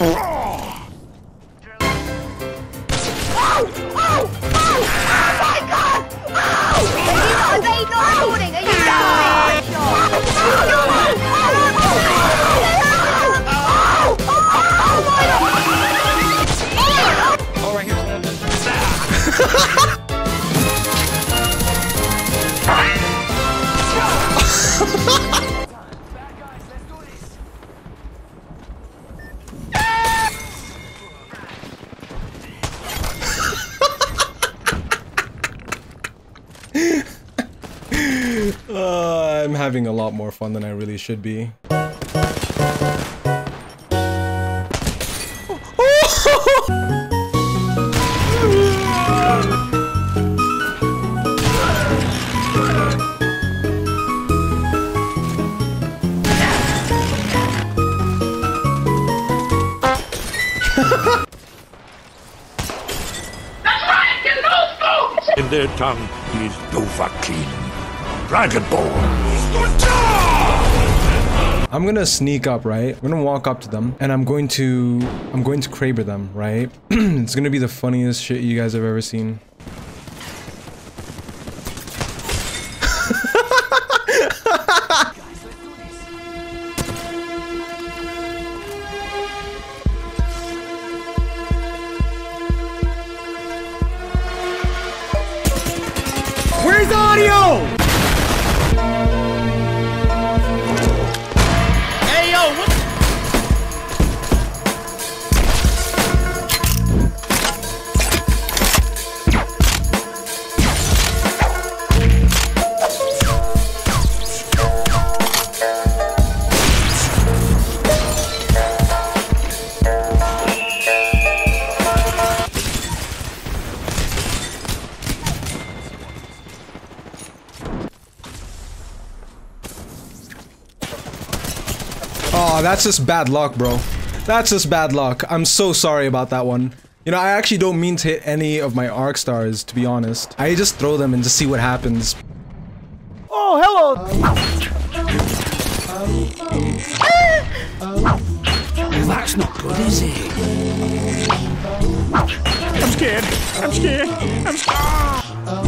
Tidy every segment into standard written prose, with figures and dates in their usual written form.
I'm having a lot more fun than I really should be. In their tongue is Dovahkiin, Dragonborn. I'm gonna sneak up, right? I'm gonna walk up to them, and I'm going to Kraber them, right? It's gonna be the funniest shit you guys have ever seen. Where's the audio? Hey yo, what? Oh, that's just bad luck, bro. That's just bad luck. I'm so sorry about that one. You know, I actually don't mean to hit any of my arc stars, to be honest. I just throw them and just see what happens. Oh, hello! That's not good, is it? I'm scared. I'm scared. I'm scared.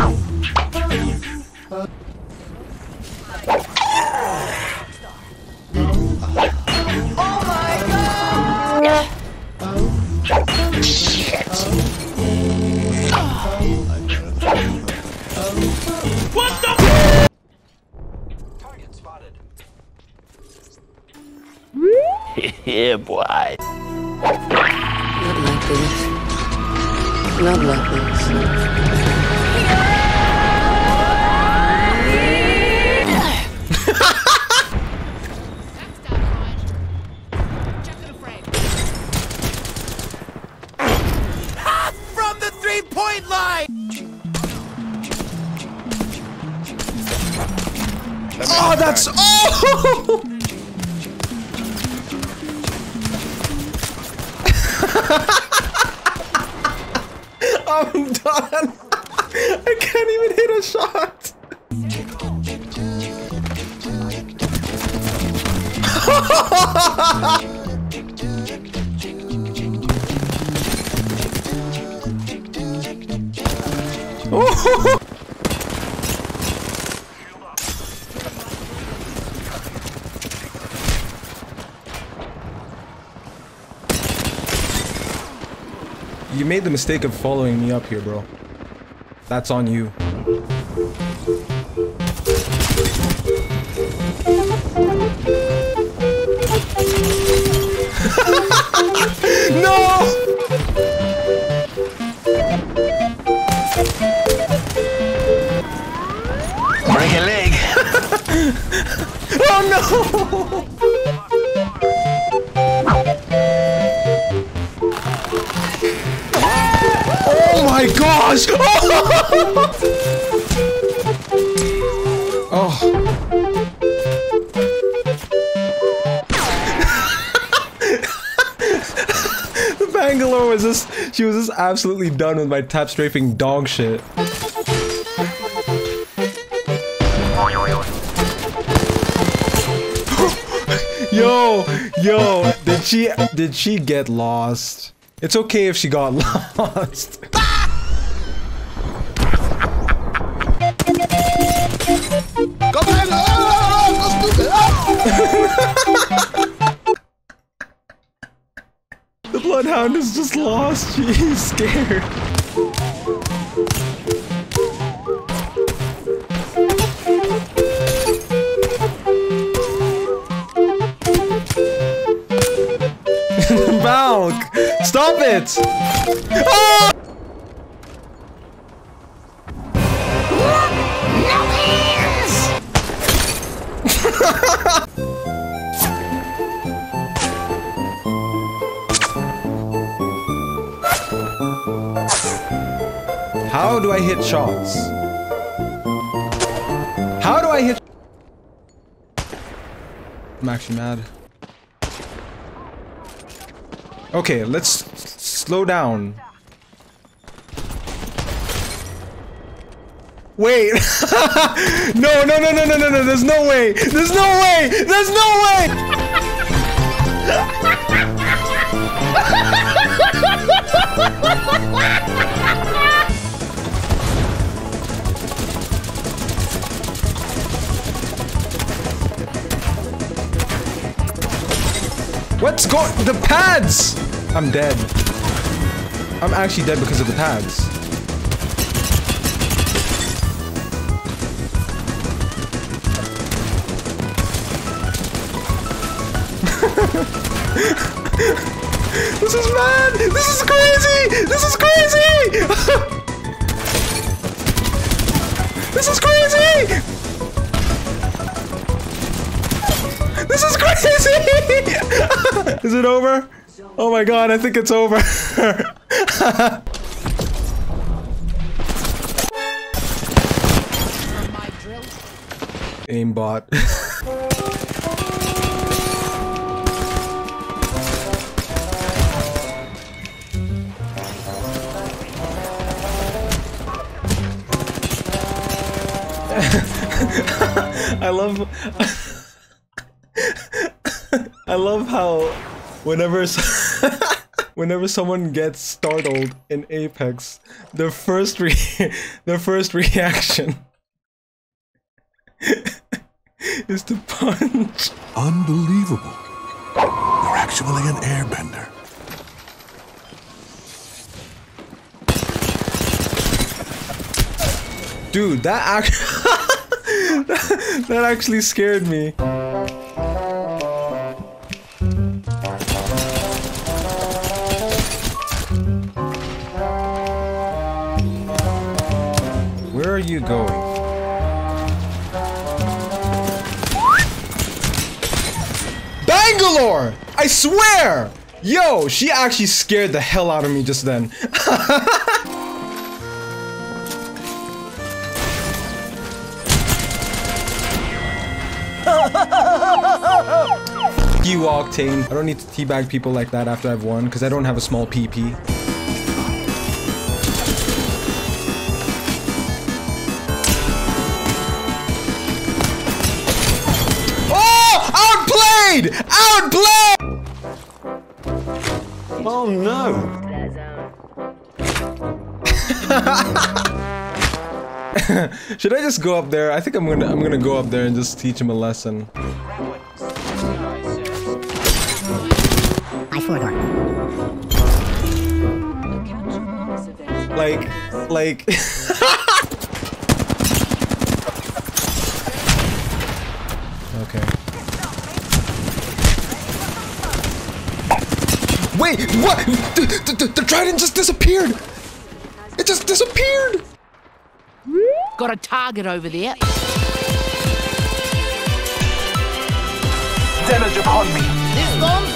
What the? Target spotted. Yeah, boy. Not like this. Not like this. From the 3-point line! Oh, that's... Oh! I'm done. I can't even hit a shot. Oh! You made the mistake of following me up here, bro. That's on you. No! Break a leg. Oh no! Oh my gosh! Oh. Bangalore was just, she was just absolutely done with my tap strafing dog shit. Yo, Yo, did she get lost? It's okay if she got lost. The bloodhound is just lost. She's scared. Valk! Stop it! Ah! How do I hit shots? How do I hit? I'm actually mad. Okay, let's slow down. Wait. No, there's no way. There's no way. There's no way. What's going? The pads! I'm dead. I'm actually dead because of the pads. This is mad! This is crazy! This is crazy! This is crazy! This is crazy! Is it over? Oh my god, I think it's over. Aimbot. I love how whenever someone gets startled in Apex, their first reaction is to punch. Unbelievable. You're actually an airbender. Dude, that actually scared me. Where are you going? Bangalore! I swear! Yo, she actually scared the hell out of me just then. You, Octane. I don't need to teabag people like that after I've won, because I don't have a small PP. Outplayed! Outplayed! Oh no! Should I just go up there? I think I'm gonna go up there and just teach him a lesson. Like okay. Wait, what? The trident just disappeared! It just disappeared! Got a target over there. Damage upon me! This bomb's